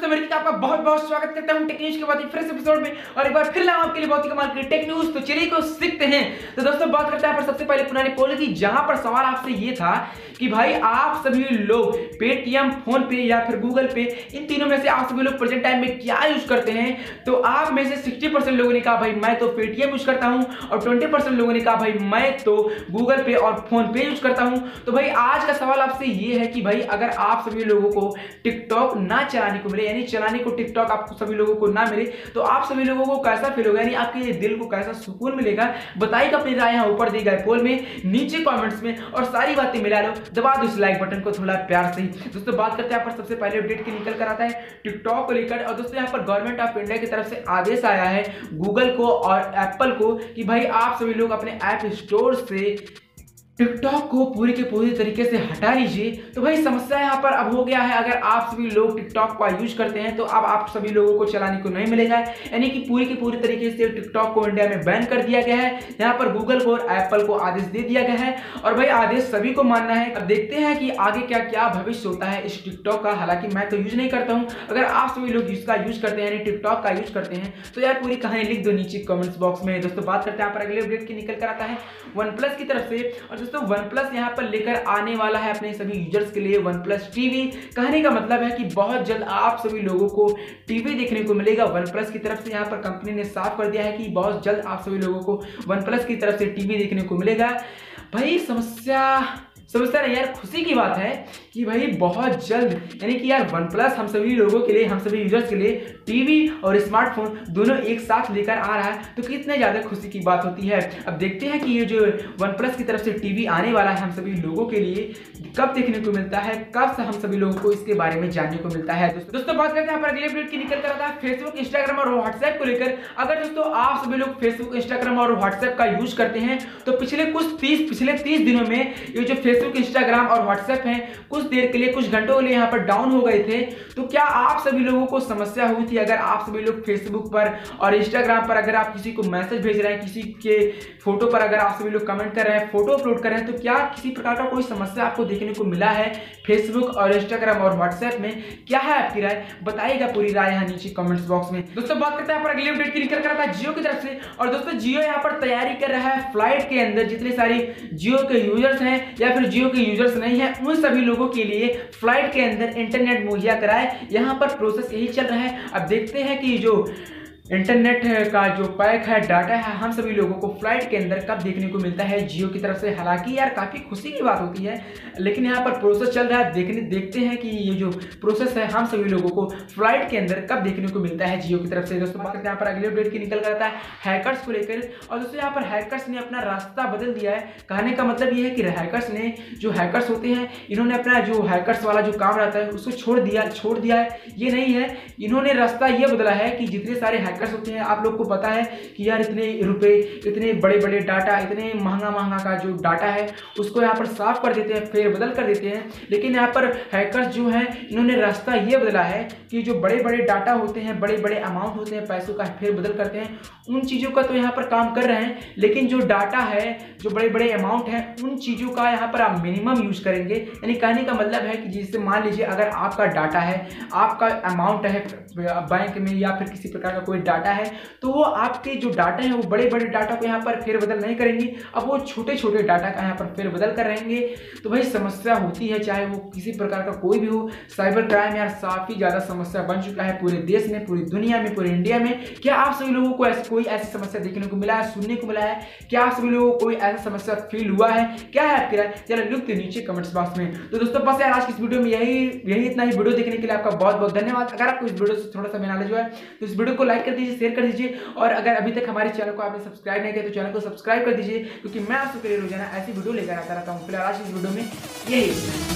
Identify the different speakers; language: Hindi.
Speaker 1: मेरे का आपका बहुत बहुत स्वागत करता हूं टेक न्यूज के बाद फ्रेश एपिसोड में। और एक बार फिर लाऊं आपके लिए बहुत ही कमाल की टेक न्यूज। तो चलिए को सीखते हैं। तो दोस्तों बात करते हैं पर सबसे पहले पुरानी पोल की, जहां पर सवाल आपसे ये था कि भाई आप सभी लोग पेटीएम, फोन पे या फिर गूगल पे, इन तीनों में से आप सभी लोग प्रेजेंट टाइम में क्या यूज करते हैं। तो आप में से 60% लोगों ने कहा भाई मैं तो पेटीएम यूज करता हूं, और 20% लोगों ने कहा भाई मैं तो गूगल पे और फोन पे यूज करता हूं। तो भाई आज का सवाल आपसे ये है कि भाई अगर आप सभी लोगों को टिकटॉक ना चलाने को मिले, यानी चलाने को टिकटॉक आप सभी लोगों को ना मिले, तो आप सभी लोगों को कैसा फील होगा, यानी आपके दिल को कैसा सुकून मिलेगा। बताइएगा अपनी राय यहाँ ऊपर दी गए पोल में, नीचे कमेंट्स में, और सारी बातें मिला लो, दबा दो इस लाइक बटन को थोड़ा प्यार से। दोस्तों बात करते हैं यहाँ पर सबसे पहले अपडेट की निकल कर आता है टिकटॉक को लेकर। और दोस्तों यहाँ पर गवर्नमेंट ऑफ इंडिया की तरफ से आदेश आया है गूगल को और एप्पल को कि भाई आप सभी लोग अपने ऐप स्टोर से टिकटॉक को पूरी के पूरी तरीके से हटा लीजिए। तो भाई समस्या यहाँ पर अब हो गया है, अगर आप सभी लोग टिकटॉक का यूज करते हैं तो अब आप सभी लोगों को चलाने को नहीं मिलेगा, यानी कि पूरी की पूरी तरीके से टिकटॉक को इंडिया में बैन कर दिया गया है। यहाँ पर गूगल को और एप्पल को आदेश दे दिया गया है, और भाई आदेश सभी को मानना है। अब देखते हैं कि आगे क्या क्या भविष्य होता है इस टिकटॉक का। हालांकि मैं तो यूज नहीं करता हूँ, अगर आप सभी लोग इसका यूज करते हैं, यानी टिकटॉक का यूज करते हैं, तो यार पूरी कहानी लिख दो नीचे कमेंट्स बॉक्स में। दोस्तों बात करते हैं यहाँ पर अगले अपडेट की निकल कर आता है वन प्लस की तरफ से। और दोस्तों वन प्लस यहाँ पर लेकर आने वाला है अपने सभी यूजर्स के लिए वन प्लस टीवी। कहने का मतलब है कि बहुत जल्द आप सभी लोगों को टीवी देखने को मिलेगा। वन प्लस की तरफ से यहाँ पर कंपनी ने साफ कर दिया है कि बहुत जल्द आप सभी लोगों को वन प्लस की तरफ से टीवी देखने को मिलेगा। भाई समझता नहीं यार, खुशी की बात है कि भाई बहुत जल्द, यानी कि यार वन प्लस हम सभी लोगों के लिए, हम सभी यूजर्स के लिए टीवी और स्मार्टफोन दोनों एक साथ लेकर आ रहा है, तो कितने ज़्यादा खुशी की बात होती है। अब देखते हैं कि ये जो वन प्लस की तरफ से टीवी आने वाला है हम सभी लोगों के लिए कब देखने को मिलता है, कब से हम सभी लोगों को इसके बारे में जानने को मिलता है। दोस्तों बात करते हैं यहाँ पर अगले अपडेट की निकल कर आता है फेसबुक, इंस्टाग्राम और व्हाट्सएप को लेकर। अगर दोस्तों आप सभी लोग फेसबुक, इंस्टाग्राम और व्हाट्सएप का यूज करते हैं तो पिछले 30 दिनों में ये जो फेसबुक, इंस्टाग्राम और व्हाट्सएप हैं कुछ देर के लिए, कुछ घंटों के लिए यहाँ पर डाउन हो गए थे। तो क्या आप सभी लोगों को समस्या हुई थी? अगर आप सभी लोग फेसबुक पर और इंस्टाग्राम पर अगर आप किसी को मैसेज भेज रहे हैं, किसी के फोटो पर अगर आप सभी लोग कमेंट कर रहे हैं, फोटो अपलोड कर रहे हैं, तो क्या किसी प्रकार का कोई समस्या आपको देखने को मिला है फेसबुक और इंस्टाग्राम और व्हाट्सएप में? क्या है आपकी राय, बताइएगा पूरी राय यहाँ नीचे कमेंट्स बॉक्स में। दोस्तों बात करते हैं यहाँ पर अगले अपडेट की निकल कर आता है जियो की तरफ से। और दोस्तों जियो यहाँ पर तैयारी कर रहा है फ्लाइट के अंदर जितने सारे जियो के यूजर्स हैं या फिर जियो के यूजर्स नहीं है, उन सभी लोगों के लिए फ्लाइट के अंदर इंटरनेट मुहैया कराए। यहां पर प्रोसेस यही चल रहा है। अब देखते हैं कि जो इंटरनेट का जो पैक है, डाटा है, हम सभी लोगों को फ्लाइट के अंदर कब देखने को मिलता है जियो की तरफ से। हालांकि यार काफ़ी खुशी की बात होती है, लेकिन यहाँ पर प्रोसेस चल रहा है। देखते हैं कि ये जो प्रोसेस है हम सभी लोगों को फ्लाइट के अंदर कब देखने को मिलता है जियो की तरफ से। दोस्तों बात करते हैं यहाँ पर अगले अपडेट की निकल कर आता है हैकर्स को लेकर। और दोस्तों यहाँ पर हैकर्स ने अपना रास्ता बदल दिया है। कहने का मतलब ये है कि हैकर्स ने, जो हैकर्स होते हैं, इन्होंने अपना जो हैकर्स वाला जो काम रहता है उसको छोड़ दिया है। ये नहीं है, इन्होंने रास्ता ये बदला है कि जितने सारे होते हैं, आप लोग को पता है कि यार इतने रुपए, इतने बड़े बड़े डाटा, इतने महंगा का जो डाटा है उसको यहाँ पर साफ कर देते हैं, फेर बदल कर देते हैं। लेकिन यहाँ पर हैकर्स जो हैं इन्होंने रास्ता ये बदला है कि जो बड़े बड़े डाटा होते हैं, बड़े बड़े अमाउंट होते हैं, पैसों का फेर बदल करते हैं, उन चीज़ों का तो यहाँ पर काम कर रहे हैं। लेकिन जो डाटा है, जो बड़े बड़े अमाउंट है, उन चीज़ों का यहाँ पर आप मिनिमम यूज करेंगे। यानी कहने का मतलब है कि जिससे मान लीजिए अगर आपका डाटा है, आपका अमाउंट है बैंक में या फिर किसी प्रकार का कोई डाटा है, तो वो आपके जो डाटा है वो बड़े बड़े डाटा को यहाँ पर फेरबदल नहीं करेंगे, अब वो छोटे छोटे डाटा का यहाँ पर फेरबदल कर रहेंगे। तो भाई समस्या होती है, चाहे वो किसी प्रकार का कोई भी हो। साइबर क्राइम यार काफी ज्यादा समस्या बन चुका है पूरे देश में, पूरी दुनिया में, पूरे इंडिया में। क्या आप सभी लोगों को कोई ऐसी समस्या देखने को मिला है, सुनने को मिला है? क्या आप सभी लोगों को कोई ऐसा समस्या फील हुआ है? क्या है आपकी राय, चलो लिख दो नीचे कमेंट्स बॉक्स में। तो दोस्तों बस यार आज की इस वीडियो में यही इतना ही। वीडियो देखने के लिए आपका बहुत बहुत धन्यवाद। अगर आपको इस वीडियो से थोड़ा सा नॉलेज हुआ है तो इस वीडियो को लाइक कर दीजिए, शेयर कर दीजिए, और अगर अभी तक हमारे चैनल को आपने सब्सक्राइब नहीं किया तो चैनल को सब्सक्राइब कर दीजिए, क्योंकि मैं आपके लिए रोजाना ऐसी वीडियो लेकर आता रहता हूँ। फिलहाल आज इस वीडियो में यही